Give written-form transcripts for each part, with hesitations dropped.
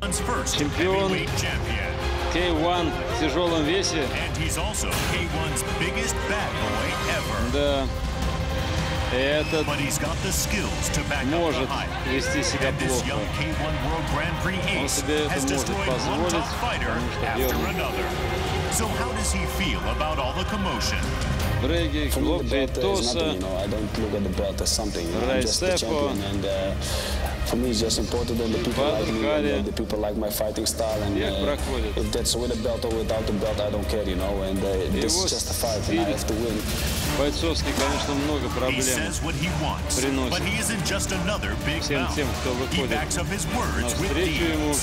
чемпион K1 в тяжелом весе. Да. Этот может вести себя плохо. Он себе это может позволить, Бреги, хлопья, Тоса, Райсефо, For me, it's just important that the people like me, and the people like my fighting style. And if that's with a belt or without the belt, I don't care, you know. And this is just a fight, and I have to win. Бойцовский, конечно, много проблем приносит всем тем, кто выходит навстречу ему.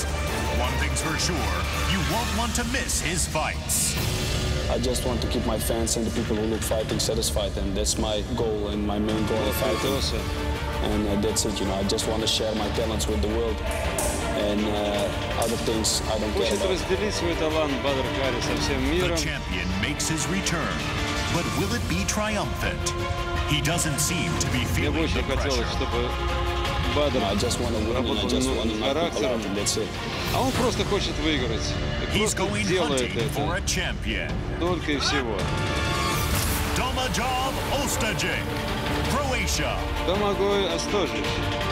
I just want to keep my fans and the people who look fighting satisfied, and that's my goal and my main goal of fighting. And that's it, you know. I just want to share my talents with the world, and other things I don't care about. Разделить свой талант Бадр Хари со всем миром. The champion makes his return, but will it be triumphant? He doesn't seem to be feeling the pressure. Чтобы Бадр работал над характером, а он просто хочет выиграть. И просто делает это. Только и всего. Domagoj Ostajic, Croatia. Domagoj Ostajic.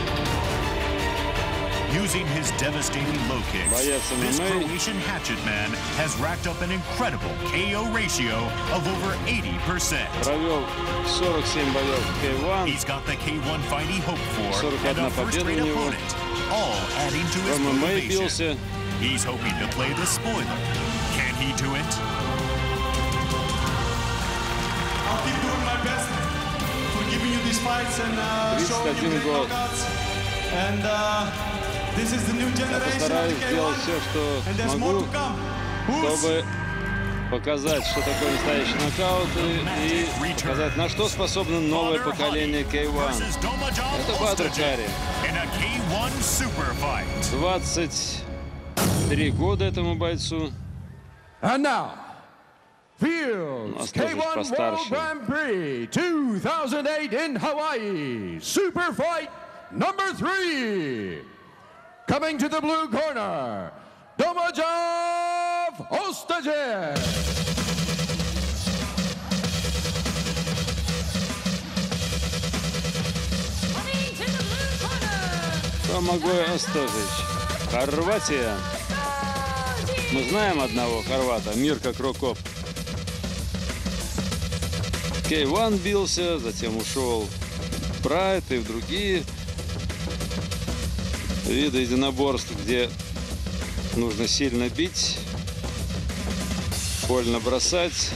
Using his devastating low kicks, this Croatian hatchet man has racked up an incredible KO ratio of over 80%. Провел 47 боев в K1. He's got the K1 fight he hoped for and a first-rate opponent, all adding to his motivation. He's hoping to play the spoiler. Can he do it? I'll keep doing my best for giving you these fights and showing you great knockouts. And this is the new generation of the K1, and there's more to come. Чтобы показать, что такое настоящий нокаут, и показать, на что способно новое поколение K1. Это Бадр Хари. 23 года этому бойцу. And now, Fields K1 World Grand Prix 2008 in Hawaii. Super fight number 3. Coming to the blue corner, Domagoj Ostajic. Домагoj Ostajic. Хорватия. Мы знаем одного хорвата, Мирко Крокоп. K1 бился, затем ушел в Прайд и в другие виды единоборств, где нужно сильно бить, больно бросать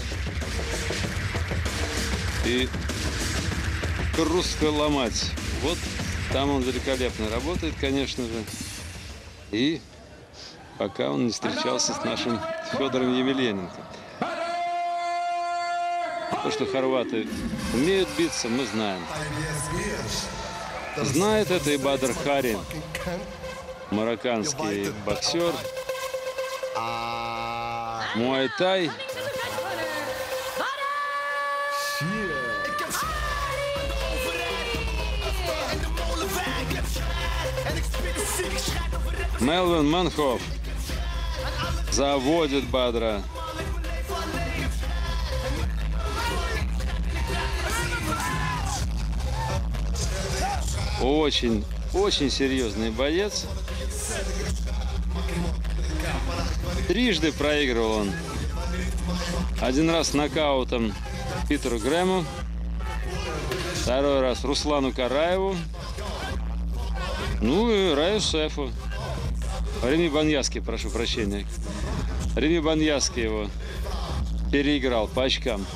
и хрустко ломать. Вот там он великолепно работает, конечно же. И пока он не встречался с нашим Федором Емельяненко. То, что хорваты умеют биться, мы знаем. Знает это и Бадр Хари, марокканский боксер, муай-тай. Мелвин Манхоф заводит Бадра. Очень серьезный боец. Трижды проигрывал он. Один раз нокаутом Питеру Грэму, второй раз Руслану Караеву, ну и Райсефу. Реми Баньяски, прошу прощения. Реми Баньяски его переиграл по очкам.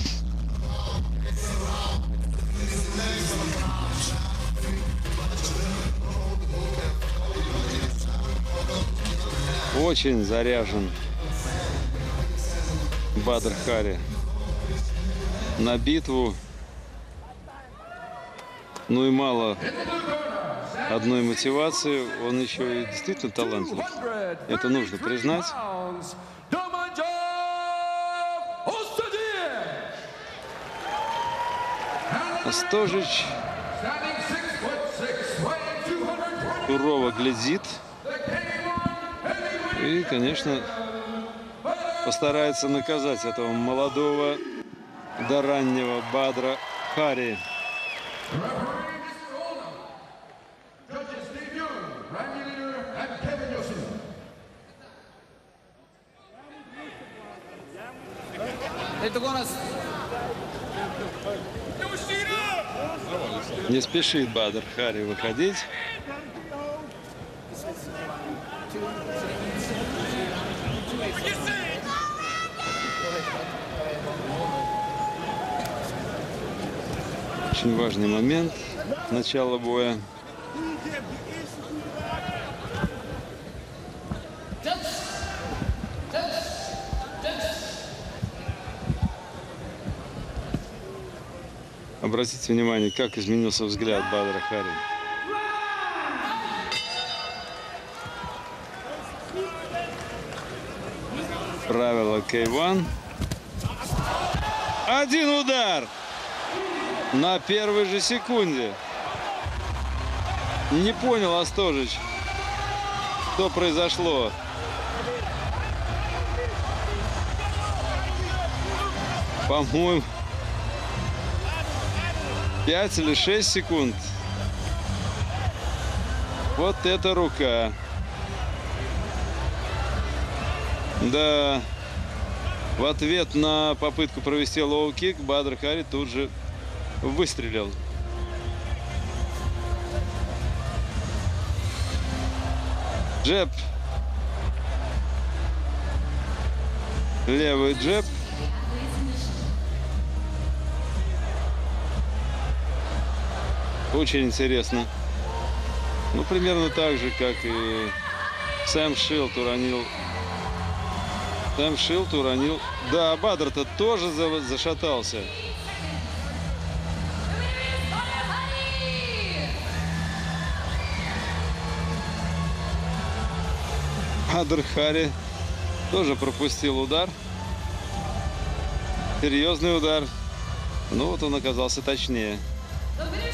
Очень заряжен Бадр Хари на битву. Ну и мало одной мотивации, он еще и действительно талантлив. Это нужно признать. Ostajic сурово глядит И, конечно, постарается наказать этого молодого до раннего Бадра Хари. Не спешит Бадр Хари выходить. Очень важный момент начала боя. Обратите внимание, как изменился взгляд Бадра Хари. Правило K1. Один удар на первой же секунде. Не понял Остожич, что произошло. По-моему, 5 или 6 секунд. Вот эта рука. Да. В ответ на попытку провести лоу-кик Бадр Хари тут же выстрелил. Джеб. Левый джеб. Очень интересно. Ну, примерно так же, как и Сэм Шилд уронил. Сэм Шилд уронил. Да, Бадр-то тоже зашатался. Бадр Хари тоже пропустил удар. Серьезный удар. Ну вот он оказался точнее.